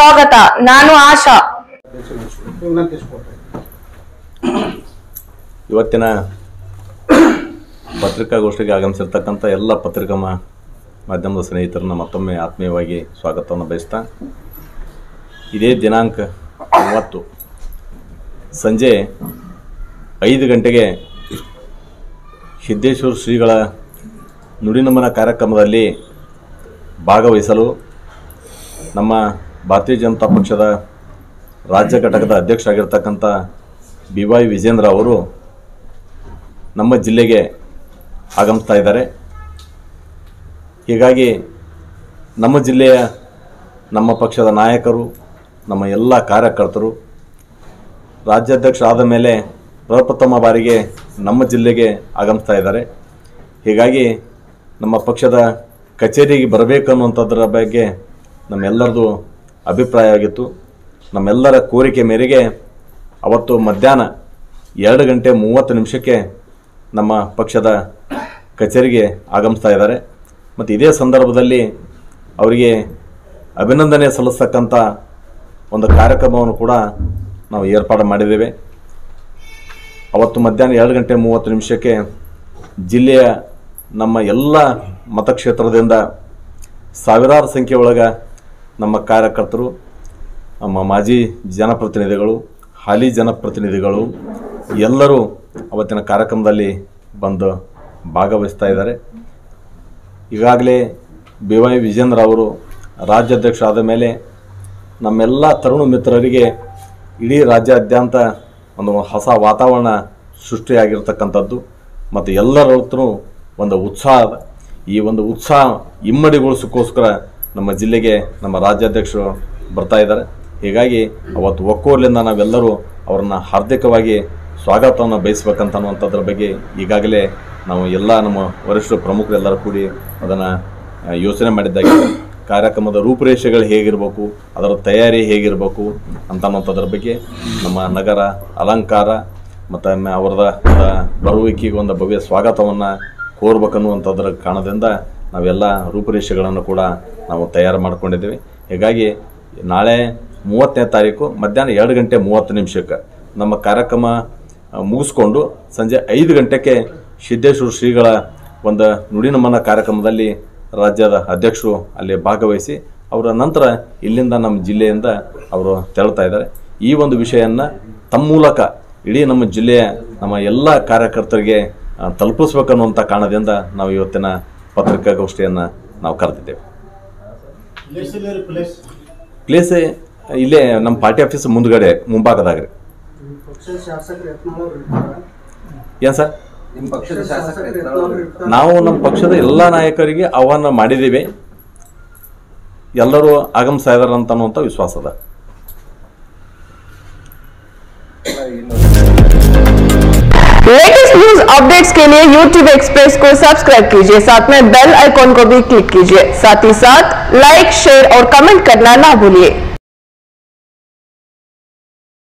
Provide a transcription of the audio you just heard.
ಸ್ವಾಗತ. ನಾನು ಆಶಾ. ಇವತ್ತಿನ ಪತ್ರಿಕಾಗೋಷ್ಠಿಗೆ ಆಗಮಿಸಿರ್ತಕ್ಕಂಥ ಎಲ್ಲ ಪತ್ರಿಕಾ ಮಾಧ್ಯಮದ ಸ್ನೇಹಿತರನ್ನ ಮತ್ತೊಮ್ಮೆ ಆತ್ಮೀಯವಾಗಿ ಸ್ವಾಗತವನ್ನು ಬಯಸ್ತಾ, ಇದೇ ದಿನಾಂಕ 30 ಸಂಜೆ 5 ಗಂಟೆಗೆ ಸಿದ್ದೇಶ್ವರ ಶ್ರೀಗಳ ನುಡಿನಮನ ಕಾರ್ಯಕ್ರಮದಲ್ಲಿ ಭಾಗವಹಿಸಲು ನಮ್ಮ ಭಾರತೀಯ ಜನತಾ ಪಕ್ಷದ ರಾಜ್ಯ ಘಟಕದ ಅಧ್ಯಕ್ಷರಾಗಿರ್ತಕ್ಕಂಥ BY ವಿಜೇಂದ್ರ ಅವರು ನಮ್ಮ ಜಿಲ್ಲೆಗೆ ಆಗಮಿಸ್ತಾ ಇದ್ದಾರೆ. ಹೀಗಾಗಿ ನಮ್ಮ ಜಿಲ್ಲೆಯ ನಮ್ಮ ಪಕ್ಷದ ನಾಯಕರು, ನಮ್ಮ ಎಲ್ಲ ಕಾರ್ಯಕರ್ತರು ರಾಜ್ಯಾಧ್ಯಕ್ಷರಾದ ಮೇಲೆ ಪ್ರಪ್ರಥಮ ಬಾರಿಗೆ ನಮ್ಮ ಜಿಲ್ಲೆಗೆ ಆಗಮಿಸ್ತಾ ಇದ್ದಾರೆ. ಹೀಗಾಗಿ ನಮ್ಮ ಪಕ್ಷದ ಕಚೇರಿಗೆ ಬರಬೇಕು ಅನ್ನುವಂಥದ್ರ ಬಗ್ಗೆ ನಮ್ಮೆಲ್ಲರದು ಅಭಿಪ್ರಾಯ ಆಗಿತ್ತು. ನಮ್ಮೆಲ್ಲರ ಕೋರಿಕೆ ಮೇರೆಗೆ ಅವತ್ತು ಮಧ್ಯಾಹ್ನ 2:30 ನಮ್ಮ ಪಕ್ಷದ ಕಚೇರಿಗೆ ಆಗಮಿಸ್ತಾ ಇದ್ದಾರೆ. ಮತ್ತು ಇದೇ ಸಂದರ್ಭದಲ್ಲಿ ಅವರಿಗೆ ಅಭಿನಂದನೆ ಸಲ್ಲಿಸ್ತಕ್ಕಂಥ ಒಂದು ಕಾರ್ಯಕ್ರಮವನ್ನು ಕೂಡ ನಾವು ಏರ್ಪಾಡು ಮಾಡಿದ್ದೇವೆ. ಅವತ್ತು ಮಧ್ಯಾಹ್ನ 2:30 ಜಿಲ್ಲೆಯ ನಮ್ಮ ಎಲ್ಲ ಮತಕ್ಷೇತ್ರದಿಂದ ಸಾವಿರಾರು ಸಂಖ್ಯೆ ಒಳಗೆ ನಮ್ಮ ಕಾರ್ಯಕರ್ತರು, ನಮ್ಮ ಮಾಜಿ ಜನಪ್ರತಿನಿಧಿಗಳು, ಹಾಲಿ ಜನಪ್ರತಿನಿಧಿಗಳು ಎಲ್ಲರೂ ಅವತ್ತಿನ ಕಾರ್ಯಕ್ರಮದಲ್ಲಿ ಬಂದು ಭಾಗವಹಿಸ್ತಾ ಇದ್ದಾರೆ. ಈಗಾಗಲೇ BY ವಿಜೇಂದ್ರ ಅವರು ರಾಜ್ಯಾಧ್ಯಕ್ಷರಾದ ಮೇಲೆ ನಮ್ಮೆಲ್ಲ ತರುಣ ಮಿತ್ರರಿಗೆ ಇಡೀ ರಾಜ್ಯಾದ್ಯಂತ ಒಂದು ಹೊಸ ವಾತಾವರಣ ಸೃಷ್ಟಿಯಾಗಿರ್ತಕ್ಕಂಥದ್ದು ಮತ್ತು ಎಲ್ಲರಲ್ಲೂ ಒಂದು ಉತ್ಸಾಹ, ಈ ಒಂದು ಉತ್ಸಾಹ ಇಮ್ಮಡಿಗೊಳಿಸೋಕ್ಕೋಸ್ಕರ ನಮ್ಮ ಜಿಲ್ಲೆಗೆ ನಮ್ಮ ರಾಜ್ಯಾಧ್ಯಕ್ಷರು ಬರ್ತಾ ಇದ್ದಾರೆ. ಹೀಗಾಗಿ ಅವತ್ತು ಒಕ್ಕೋಲಿಂದ ನಾವೆಲ್ಲರೂ ಅವರನ್ನು ಹಾರ್ದಿಕವಾಗಿ ಸ್ವಾಗತವನ್ನು ಬಯಸ್ಬೇಕಂತ ಅನ್ನುವಂಥದ್ರ ಬಗ್ಗೆ ಈಗಾಗಲೇ ನಾವು ಎಲ್ಲ ನಮ್ಮ ವರಿಷ್ಠ ಪ್ರಮುಖರೆಲ್ಲರೂ ಕೂಡಿ ಅದನ್ನು ಯೋಚನೆ ಮಾಡಿದ್ದಾಗಿದೆ. ಕಾರ್ಯಕ್ರಮದ ರೂಪುರೇಷೆಗಳು ಹೇಗಿರಬೇಕು, ಅದರ ತಯಾರಿ ಹೇಗಿರಬೇಕು ಅನ್ನೋಂಥದ್ರ ಬಗ್ಗೆ ನಮ್ಮ ನಗರ ಅಲಂಕಾರ ಮತ್ತು ಅವರದ ಬರುವಿಕೆಗೆ ಒಂದು ಭವ್ಯ ಸ್ವಾಗತವನ್ನು ಕೋರ್ಬೇಕನ್ನುವಂಥದ್ರ ಕಾರಣದಿಂದ ನಾವೆಲ್ಲ ರೂಪುರೇಷೆಗಳನ್ನು ಕೂಡ ನಾವು ತಯಾರು ಮಾಡ್ಕೊಂಡಿದ್ದೀವಿ. ಹೀಗಾಗಿ ನಾಳೆ 30ನೇ ತಾರೀಕು ಮಧ್ಯಾಹ್ನ 2:30 ನಮ್ಮ ಕಾರ್ಯಕ್ರಮ ಮುಗಿಸ್ಕೊಂಡು ಸಂಜೆ 5 ಗಂಟೆಗೆ ಸಿದ್ದೇಶ್ವರ ಶ್ರೀಗಳ ಒಂದು ನುಡಿನಮನ ಕಾರ್ಯಕ್ರಮದಲ್ಲಿ ರಾಜ್ಯದ ಅಧ್ಯಕ್ಷರು ಅಲ್ಲಿ ಭಾಗವಹಿಸಿ ಅವರ ನಂತರ ಇಲ್ಲಿಂದ ನಮ್ಮ ಜಿಲ್ಲೆಯಿಂದ ಅವರು ತೆರಳ್ತಾ ಇದ್ದಾರೆ. ಈ ಒಂದು ವಿಷಯವನ್ನು ತಮ್ಮ ಮೂಲಕ ಇಡೀ ನಮ್ಮ ಜಿಲ್ಲೆಯ ನಮ್ಮ ಎಲ್ಲ ಕಾರ್ಯಕರ್ತರಿಗೆ ತಲುಪಿಸ್ಬೇಕನ್ನುವಂಥ ಕಾರಣದಿಂದ ನಾವು ಇವತ್ತಿನ ಪತ್ರಿಕಾಗೋಷ್ಠಿಯನ್ನು ನಾವು ಕರೆದಿದ್ದೇವೆ. ಪ್ಲೇಸ್ ಇಲ್ಲೇ ನಮ್ಮ ಪಾರ್ಟಿ ಆಫೀಸ್ ಮುಂಭಾಗದಾಗ್ರಿ. ಏನು ಸರ್, ನಾವು ನಮ್ಮ ಪಕ್ಷದ ಎಲ್ಲ ನಾಯಕರಿಗೆ ಆಹ್ವಾನ ಮಾಡಿದ್ದೀವಿ. ಎಲ್ಲರೂ ಆಗಮಿಸ್ತಾ ಇದ್ದಾರೆ ಅಂತ ಅನ್ನುವಂಥ ವಿಶ್ವಾಸ ಅದ. लेटेस्ट न्यूज अपडेट्स के लिए YouTube एक्सप्रेस को सब्सक्राइब कीजिए, साथ में बेल आइकॉन को भी क्लिक कीजिए. साथ ही साथ लाइक, शेयर और कमेंट करना ना भूलिए.